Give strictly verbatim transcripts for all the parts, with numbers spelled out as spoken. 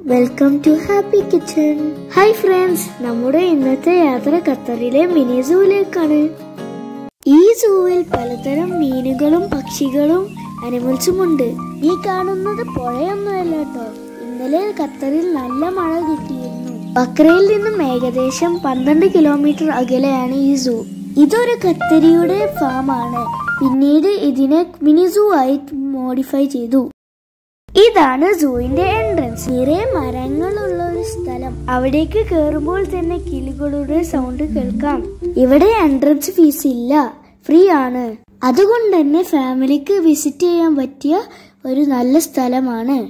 Welcome to happy kitchen. Hi friends, നമ്മുടെ ഇന്നത്തെ യാത്ര ഖത്തറിലെ മിനി സൂവിലേക്കാണ്. ഈ സൂവിൽ പലതരം മീനുകളും പക്ഷികളും അനിമൽസും ഉണ്ട്. ഈ കാണുന്നത് പുഴയൊന്നുമല്ല കേട്ടോ. ഇന്നലെ ഖത്തറിൽ നല്ല മഴ കിട്ടിയിരുന്നു. വക്രയിൽ നിന്നും ഏകദേശം പന്ത്രണ്ട് കിലോമീറ്റർ അകലെയാണ് ഈ സൂ. ഇതൊരു ഖത്തരിയുടെ ഫാമാണ്. പിന്നീട് ഇതിനെ മിനി സൂ ആയി മോഡിഫൈ ചെയ്തു. ഇതാണ് സൂവിന്റെ എൻട്രൻസ്. നിറയെ മരങ്ങളുള്ള ഒരു സ്ഥലം. അവിടേക്ക് കയറുമ്പോൾ തന്നെ കിളികളുടെ സൗണ്ട് കേൾക്കാം. ഇവിടെ എൻട്രൻസ് ഫീസ് ഇല്ല, ഫ്രീ ആണ്. അതുകൊണ്ട് തന്നെ ഫാമിലിക്ക് വിസിറ്റ് ചെയ്യാൻ പറ്റിയ ഒരു നല്ല സ്ഥലമാണ്.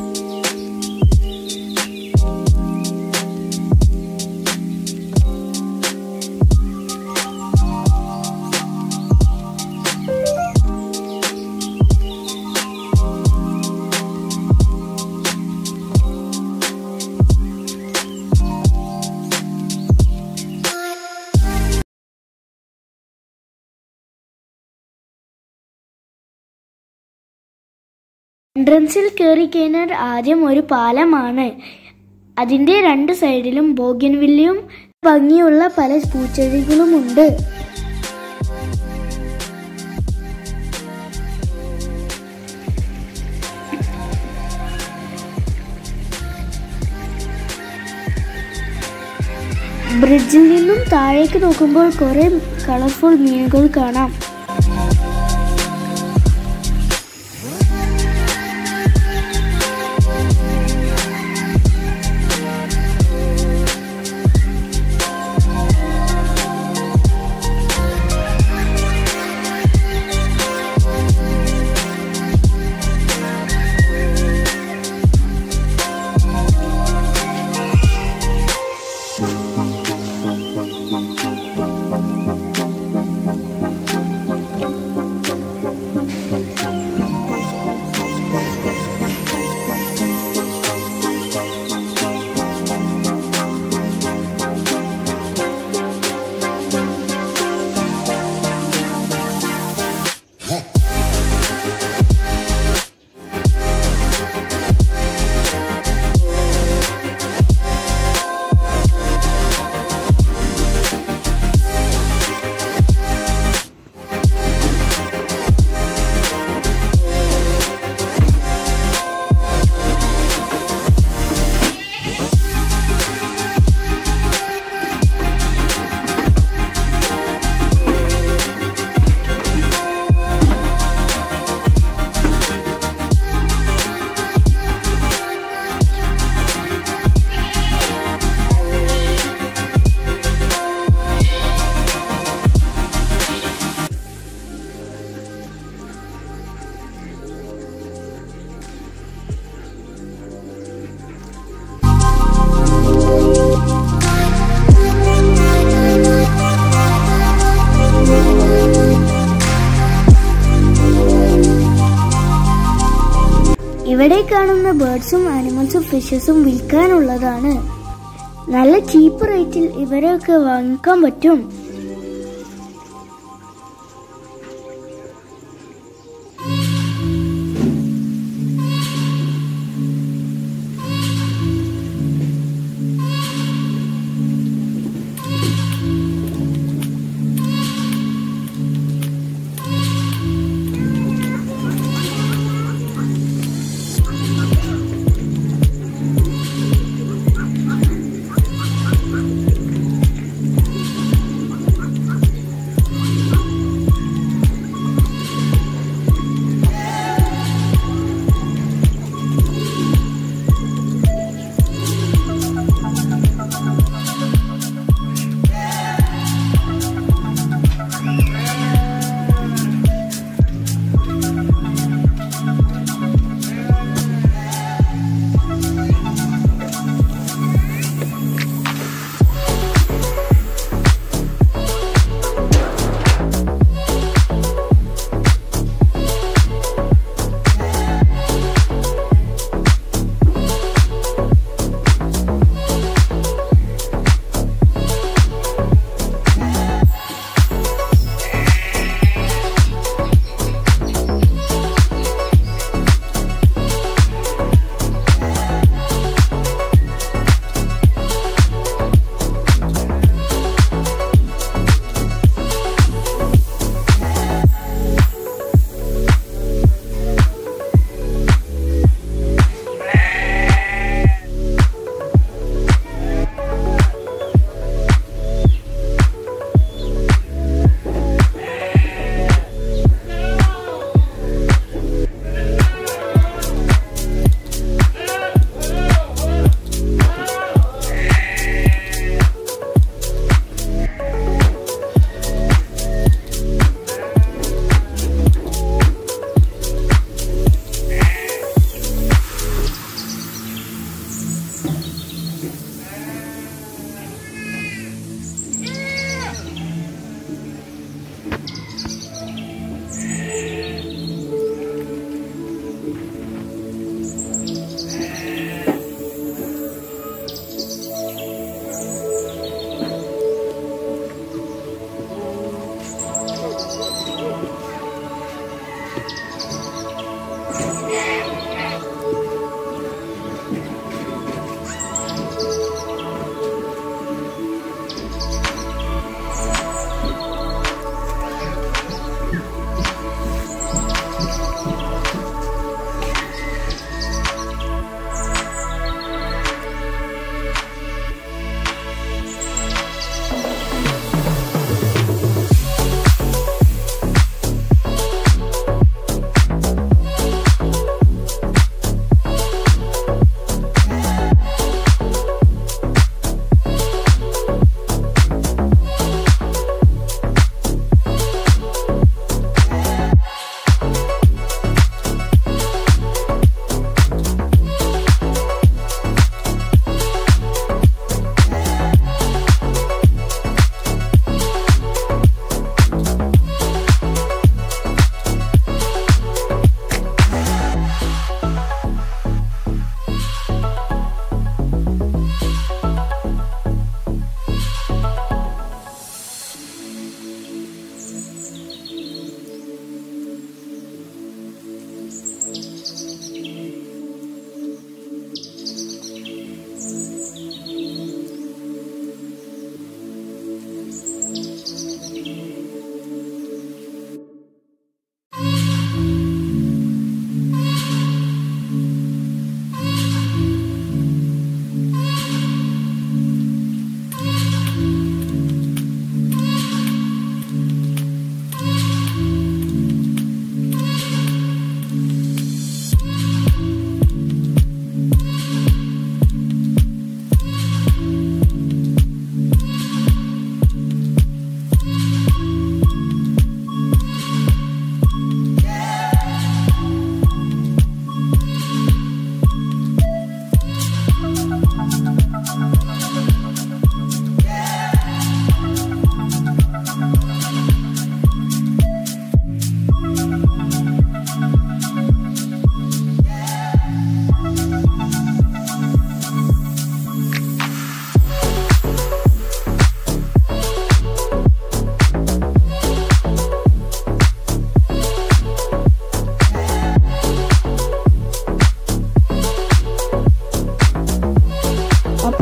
എൻട്രൻസിൽ കയറി കഴിഞ്ഞാൽ ആദ്യം ഒരു പാലമാണ്. അതിന്റെ രണ്ട് സൈഡിലും ബോഗൻവില്ലയും ഭംഗിയുള്ള പല പൂച്ചെടികളും ഉണ്ട്. ബ്രിഡ്ജിൽ നിന്നും താഴേക്ക് നോക്കുമ്പോൾ കുറെ കളർഫുൾ മീനുകൾ കാണാം. ഇവിടെ കാണുന്ന ബേർഡ്സും ആനിമൽസും ഫിഷസും വിൽക്കാനുള്ളതാണ്. നല്ല ചീപ്പ് റേറ്റിൽ ഇവരെയൊക്കെ വാങ്ങിക്കാൻ പറ്റും.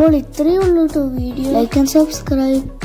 അപ്പോൾ ഇത്രയേ ഉള്ളൂ കേട്ടോ വീഡിയോ. Like and subscribe.